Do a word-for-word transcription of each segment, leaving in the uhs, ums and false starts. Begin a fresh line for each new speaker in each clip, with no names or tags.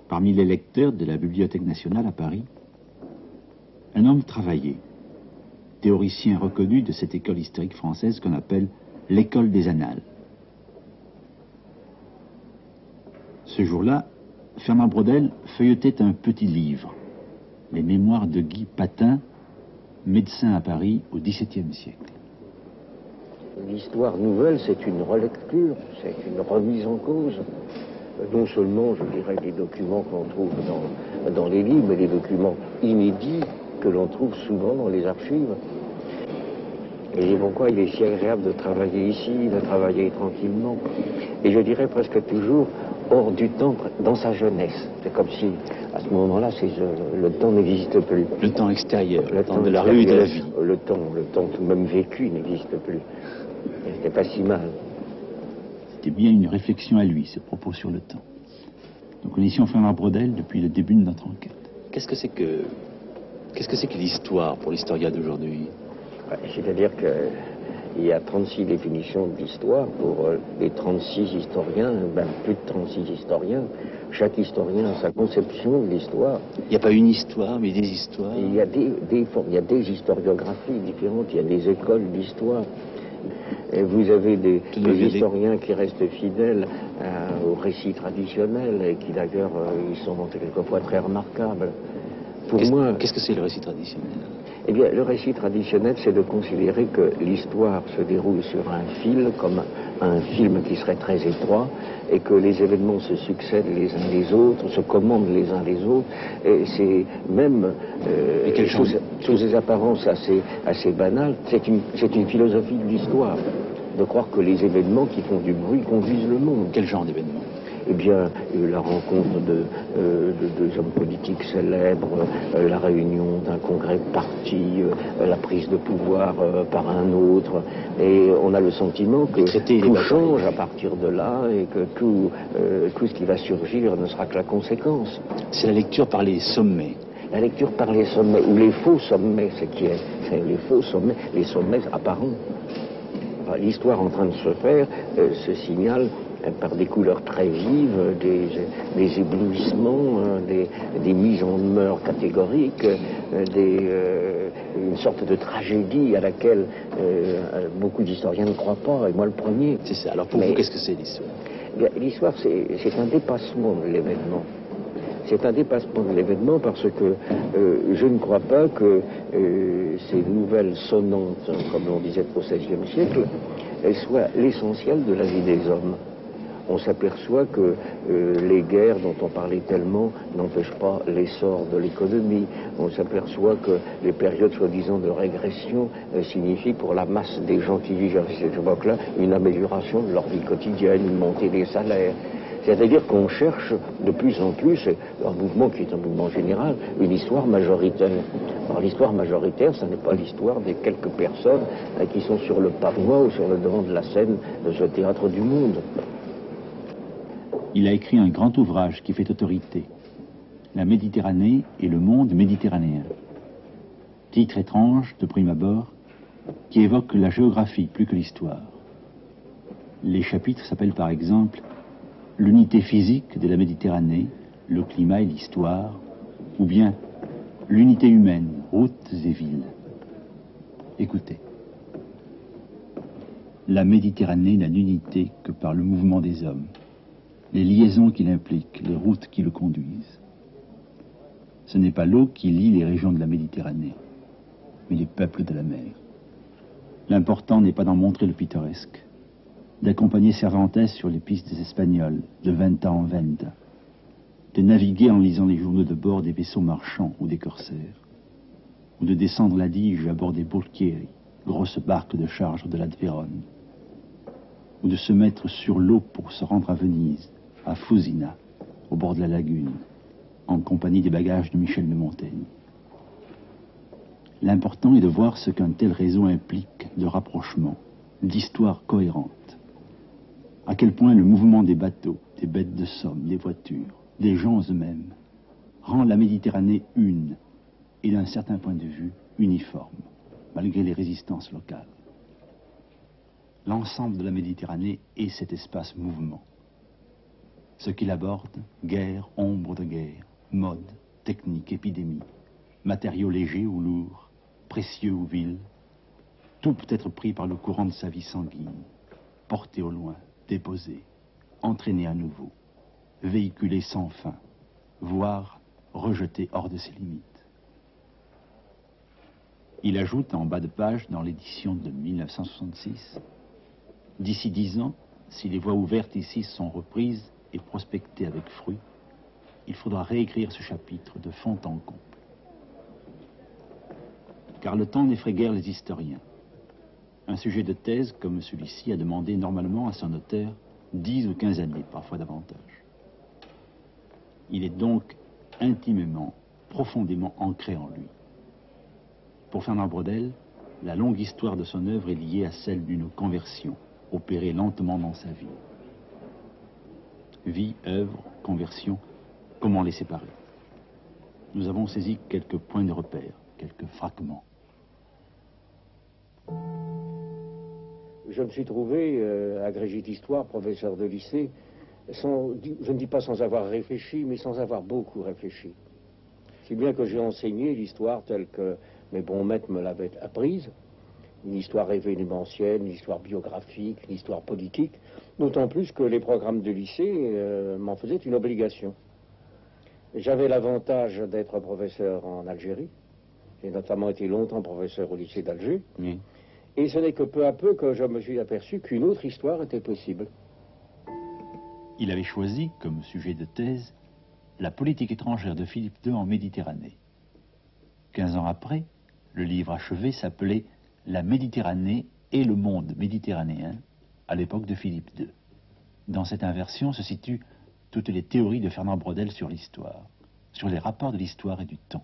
parmi les lecteurs de la Bibliothèque nationale à Paris, un homme travaillé, théoricien reconnu de cette école historique française qu'on appelle l'école des annales. Ce jour-là, Fernand Braudel feuilletait un petit livre, les mémoires de Guy Patin, médecin à Paris au dix-septième siècle.
L'histoire nouvelle, c'est une relecture, c'est une remise en cause. Non seulement, je dirais, les documents qu'on trouve dans, dans les livres, mais les documents inédits que l'on trouve souvent dans les archives. Et c'est pourquoi il est si agréable de travailler ici, de travailler tranquillement. Et je dirais presque toujours hors du temps, dans sa jeunesse. C'est comme si, à ce moment-là, le temps n'existe plus.
Le temps extérieur, le, le temps, temps de la
rue
et de la vie.
Le temps, le temps tout même vécu n'existe plus. C'était pas si mal.
C'était bien une réflexion à lui, ce propos sur le temps. Donc on est ici en Fernand Braudel depuis le début de notre enquête.
Qu'est-ce que c'est que qu'est-ce que c'est que l'histoire pour l'historien d'aujourd'hui?
Ouais, c'est-à-dire qu'il y a trente-six définitions de l'histoire pour euh, les trente-six historiens, ben plus de trente-six historiens. Chaque historien a sa conception de l'histoire.
Il n'y a pas une histoire, mais des histoires.
Il y a des, des, il y a des historiographies différentes, il y a des écoles d'histoire. Et vous avez des, des historiens qui restent fidèles euh, au récit traditionnel et qui d'ailleurs euh, ils sont quelquefois très remarquables. Pour
qu'est-ce,
moi,
qu'est-ce que c'est le récit traditionnel?
Eh bien, le récit traditionnel, c'est de considérer que l'histoire se déroule sur un fil, comme un film qui serait très étroit, et que les événements se succèdent les uns les autres, se commandent les uns les autres, et c'est même, euh, sous, sous des apparences assez, assez banales, c'est une, c'est une philosophie de l'histoire, de croire que les événements qui font du bruit conduisent le monde.
Quel genre d'événements?
Eh bien, la rencontre de, euh, de deux hommes politiques célèbres, euh, la réunion d'un congrès de parti, euh, la prise de pouvoir euh, par un autre, et on a le sentiment que tout change à partir de là et que tout, euh, tout ce qui va surgir ne sera que la conséquence.
C'est la lecture par les sommets.
La lecture par les sommets, ou les faux sommets, c'est qui est, c'est les faux sommets, les sommets apparents. Enfin, l'histoire en train de se faire euh, se signale par des couleurs très vives, des, des éblouissements, hein, des, des mises en demeure catégoriques, euh, des, euh, une sorte de tragédie à laquelle euh, beaucoup d'historiens ne croient pas, et moi le premier.
C'est ça. Alors pour
Mais,
vous, qu'est-ce que c'est l'histoire?
L'histoire, c'est, c'est un dépassement de l'événement. C'est un dépassement de l'événement parce que euh, je ne crois pas que euh, ces nouvelles sonnantes, comme l'on disait au seizième siècle, elles soient l'essentiel de la vie des hommes. On s'aperçoit que euh, les guerres dont on parlait tellement n'empêchent pas l'essor de l'économie. On s'aperçoit que les périodes soi-disant de régression euh, signifient pour la masse des gens qui vivent à cette époque-là une amélioration de leur vie quotidienne, une montée des salaires. C'est-à-dire qu'on cherche de plus en plus, un mouvement qui est un mouvement général, une histoire majoritaire. Alors l'histoire majoritaire, ce n'est pas l'histoire des quelques personnes euh, qui sont sur le pavois ou sur le devant de la scène de ce théâtre du monde.
Il a écrit un grand ouvrage qui fait autorité, La Méditerranée et le monde méditerranéen. Titre étrange, de prime abord, qui évoque la géographie plus que l'histoire. Les chapitres s'appellent par exemple « L'unité physique de la Méditerranée, le climat et l'histoire » ou bien « L'unité humaine, routes et villes ». Écoutez. La Méditerranée n'a d'unité que par le mouvement des hommes, les liaisons qu'il implique, les routes qui le conduisent. Ce n'est pas l'eau qui lie les régions de la Méditerranée, mais les peuples de la mer. L'important n'est pas d'en montrer le pittoresque, d'accompagner Cervantes sur les pistes des Espagnols, de Venta en Venta, de naviguer en lisant les journaux de bord des vaisseaux marchands ou des corsaires, ou de descendre la Dige à bord des Bolchieri, grosses barques de charge de l'Advéronne, ou de se mettre sur l'eau pour se rendre à Venise, à Fusina, au bord de la lagune, en compagnie des bagages de Michel de Montaigne. L'important est de voir ce qu'un tel réseau implique de rapprochement, d'histoire cohérente. À quel point le mouvement des bateaux, des bêtes de somme, des voitures, des gens eux-mêmes, rend la Méditerranée une, et d'un certain point de vue, uniforme, malgré les résistances locales. L'ensemble de la Méditerranée est cet espace mouvement. Ce qu'il aborde, guerre, ombre de guerre, mode, technique, épidémie, matériaux légers ou lourds, précieux ou vils, tout peut être pris par le courant de sa vie sanguine, porté au loin, déposé, entraîné à nouveau, véhiculé sans fin, voire rejeté hors de ses limites. Il ajoute en bas de page dans l'édition de mille neuf cent soixante-six, « D'ici dix ans, si les voies ouvertes ici sont reprises et prospectées avec fruit, il faudra réécrire ce chapitre de fond en comble. Car le temps n'effraie guère les historiens. Un sujet de thèse comme celui-ci a demandé normalement à son auteur dix ou quinze années, parfois davantage. Il est donc intimement, profondément ancré en lui. Pour Fernand Braudel, la longue histoire de son œuvre est liée à celle d'une conversion, opérée lentement dans sa vie. Vie, œuvre, conversion, comment les séparer? Nous avons saisi quelques points de repère, quelques fragments.
Je me suis trouvé, euh, agrégé d'histoire, professeur de lycée, sans, je ne dis pas sans avoir réfléchi, mais sans avoir beaucoup réfléchi. Si bien que j'ai enseigné l'histoire telle que mes bons maîtres me l'avaient apprise, une histoire événementielle, une histoire biographique, une histoire politique, d'autant plus que les programmes de lycée euh, m'en faisaient une obligation. J'avais l'avantage d'être professeur en Algérie, j'ai notamment été longtemps professeur au lycée d'Alger,
Oui.
Et ce n'est que peu à peu que je me suis aperçu qu'une autre histoire était possible.
Il avait choisi comme sujet de thèse la politique étrangère de Philippe deux en Méditerranée. Quinze ans après, le livre achevé s'appelait « La Méditerranée et le monde méditerranéen à l'époque de Philippe deux ». Dans cette inversion se situent toutes les théories de Fernand Braudel sur l'histoire, sur les rapports de l'histoire et du temps.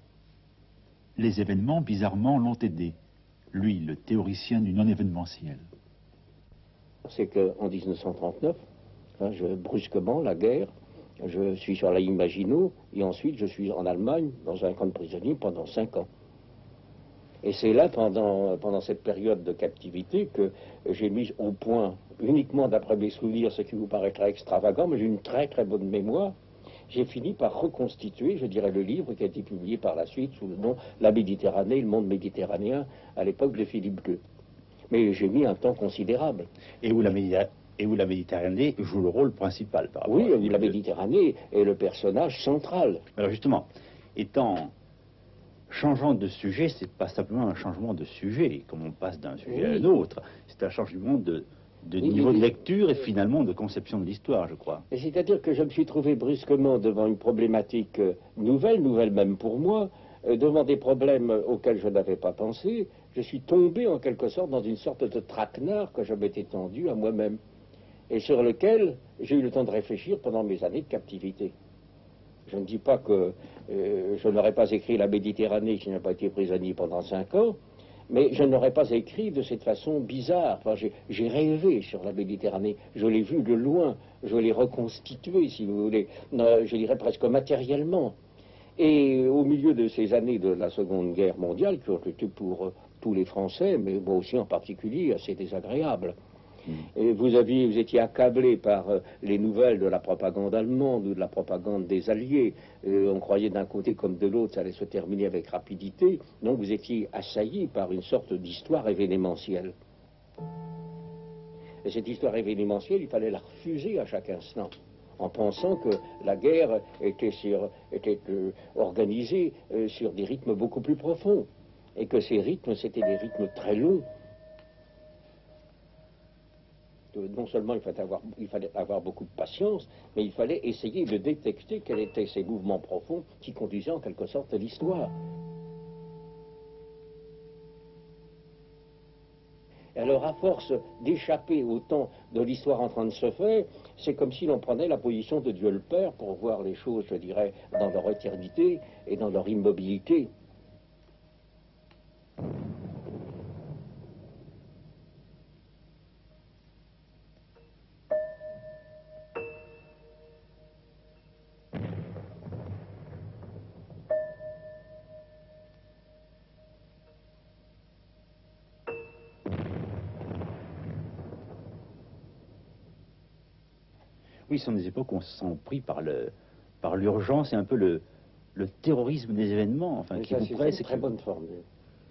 Les événements, bizarrement, l'ont aidé. Lui, le théoricien du non-événementiel.
C'est qu'en mille neuf cent trente-neuf, hein, je, brusquement, la guerre, je suis sur la ligne Maginot, et ensuite je suis en Allemagne, dans un camp de prisonniers, pendant cinq ans. Et c'est là, pendant, pendant cette période de captivité, que j'ai mis au point, uniquement d'après mes souvenirs, ce qui vous paraîtra extravagant, mais j'ai une très très bonne mémoire, j'ai fini par reconstituer, je dirais, le livre qui a été publié par la suite sous le nom « La Méditerranée, le monde méditerranéen » à l'époque de Philippe deux. Mais j'ai mis un temps considérable.
Et où la, Méditerranée, et où la Méditerranée joue le rôle principal par rapport
Oui,
à
où la Méditerranée est le personnage central.
Alors justement, étant changeant de sujet, c'est pas simplement un changement de sujet, comme on passe d'un sujet
oui.
à un autre, c'est un changement de... de
oui,
niveau
oui.
de lecture et finalement de conception de l'histoire, je crois.
C'est-à-dire que je me suis trouvé brusquement devant une problématique nouvelle, nouvelle même pour moi, euh, devant des problèmes auxquels je n'avais pas pensé. Je suis tombé en quelque sorte dans une sorte de traquenard que je m'étais tendu à moi-même et sur lequel j'ai eu le temps de réfléchir pendant mes années de captivité. Je ne dis pas que euh, je n'aurais pas écrit La Méditerranée si je n'avais pas été prisonnier pendant cinq ans, mais je n'aurais pas écrit de cette façon bizarre. Enfin, j'ai rêvé sur la Méditerranée, je l'ai vu de loin, je l'ai reconstitué, si vous voulez, je dirais presque matériellement. Et au milieu de ces années de la Seconde Guerre mondiale, qui ont été pour euh, tous les Français, mais moi aussi en particulier, assez désagréables, et vous, aviez, vous étiez accablé par euh, les nouvelles de la propagande allemande ou de la propagande des Alliés. Euh, on croyait d'un côté comme de l'autre, ça allait se terminer avec rapidité. Donc vous étiez assailli par une sorte d'histoire événementielle. Et cette histoire événementielle, il fallait la refuser à chaque instant, en pensant que la guerre était, sur, était euh, organisée euh, sur des rythmes beaucoup plus profonds. Et que ces rythmes, c'était des rythmes très longs. Non seulement il fallait, avoir, il fallait avoir beaucoup de patience, mais il fallait essayer de détecter quels étaient ces mouvements profonds qui conduisaient en quelque sorte l'histoire. Alors, à force d'échapper au temps de l'histoire en train de se faire, c'est comme si l'on prenait la position de Dieu le Père pour voir les choses, je dirais, dans leur éternité et dans leur immobilité.
Oui, ce sont des époques où on se sent pris par le, par l'urgence et un peu le, le terrorisme des événements, enfin,
Mais
qui
ça,
vous
c'est
presse.
une très bonne formule.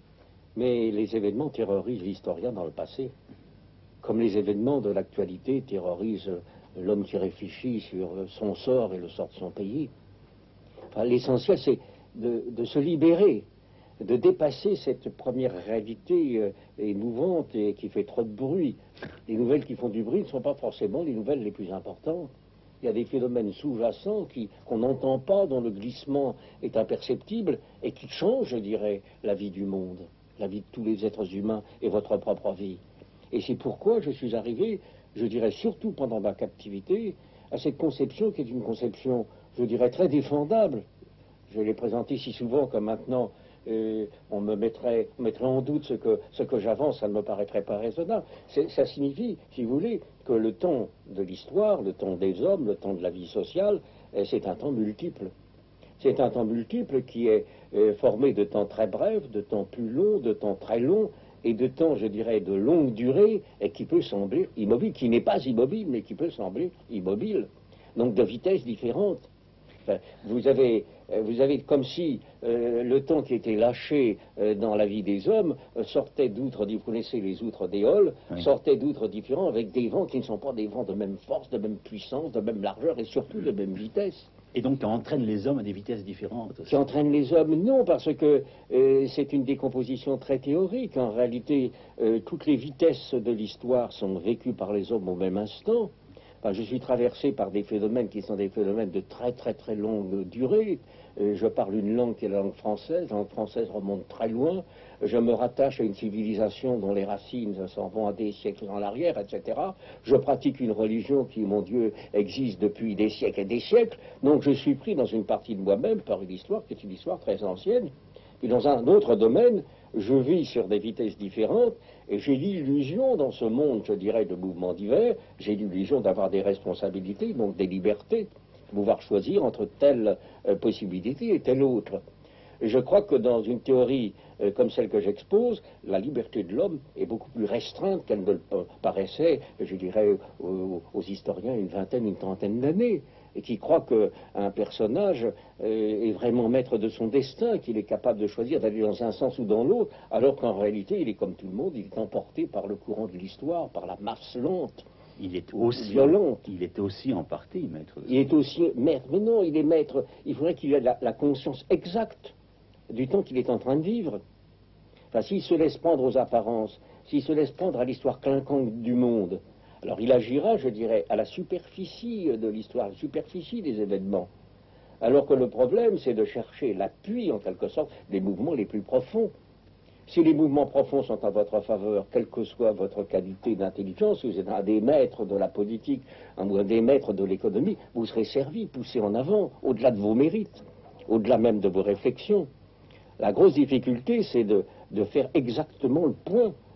Mais les événements terrorisent l'historien dans le passé, comme les événements de l'actualité terrorisent l'homme qui réfléchit sur son sort et le sort de son pays. Enfin, l'essentiel, c'est de, de se libérer, de dépasser cette première réalité euh, émouvante et qui fait trop de bruit. Les nouvelles qui font du bruit ne sont pas forcément les nouvelles les plus importantes. Il y a des phénomènes sous-jacents qui, qu'on n'entend pas, dont le glissement est imperceptible et qui changent, je dirais, la vie du monde, la vie de tous les êtres humains et votre propre vie. Et c'est pourquoi je suis arrivé, je dirais surtout pendant ma captivité, à cette conception qui est une conception, je dirais, très défendable. Je l'ai présentée si souvent que maintenant, euh, on me mettrait, on mettrait en doute ce que, ce que j'avance, ça ne me paraîtrait pas raisonnable. Ça signifie, si vous voulez, que le temps de l'histoire, le temps des hommes, le temps de la vie sociale, euh, c'est un temps multiple. C'est un temps multiple qui est euh, formé de temps très brefs, de temps plus longs, de temps très longs, et de temps, je dirais, de longue durée, et qui peut sembler immobile, qui n'est pas immobile, mais qui peut sembler immobile. Donc de vitesses différentes. Enfin, vous avez, vous avez comme si euh, le temps qui était lâché euh, dans la vie des hommes euh, sortait d'outres, vous connaissez les outres d'éole, oui. sortait d'outres différents avec des vents qui ne sont pas des vents de même force, de même puissance, de même largeur et surtout de même vitesse.
Et donc, qui entraîne les hommes à des vitesses différentes aussi.
Qui entraîne les hommes, non, parce que euh, c'est une décomposition très théorique. En réalité, euh, toutes les vitesses de l'histoire sont vécues par les hommes au même instant. Enfin, je suis traversé par des phénomènes qui sont des phénomènes de très très très longue durée. Euh, je parle une langue qui est la langue française. La langue française remonte très loin. Je me rattache à une civilisation dont les racines s'en vont à des siècles en arrière, et cetera. Je pratique une religion qui, mon Dieu, existe depuis des siècles et des siècles. Donc je suis pris dans une partie de moi-même par une histoire qui est une histoire très ancienne. Et dans un autre domaine, je vis sur des vitesses différentes et j'ai l'illusion dans ce monde, je dirais, de mouvements divers, j'ai l'illusion d'avoir des responsabilités, donc des libertés, de pouvoir choisir entre telle euh, possibilité et telle autre. Et je crois que dans une théorie euh, comme celle que j'expose, la liberté de l'homme est beaucoup plus restreinte qu'elle ne le paraissait, je dirais, aux, aux historiens une vingtaine, une trentaine d'années, et qui croient qu'un personnage euh, est vraiment maître de son destin, qu'il est capable de choisir d'aller dans un sens ou dans l'autre, alors qu'en réalité, il est comme tout le monde, il est emporté par le courant de l'histoire, par la masse lente.
Il est aussi
violente.
Il est aussi en partie maître. De
il est aussi maître, mais non, il est maître. Il faudrait qu'il ait la, la conscience exacte du temps qu'il est en train de vivre. Enfin, s'il se laisse prendre aux apparences, s'il se laisse prendre à l'histoire clinquante du monde, alors il agira, je dirais, à la superficie de l'histoire, à la superficie des événements. Alors que le problème, c'est de chercher l'appui, en quelque sorte, des mouvements les plus profonds. Si les mouvements profonds sont en votre faveur, quelle que soit votre qualité d'intelligence, vous êtes un des maîtres de la politique, un des maîtres de l'économie, vous serez servi, poussé en avant, au-delà de vos mérites, au-delà même de vos réflexions. La grosse difficulté, c'est de, de faire exactement le point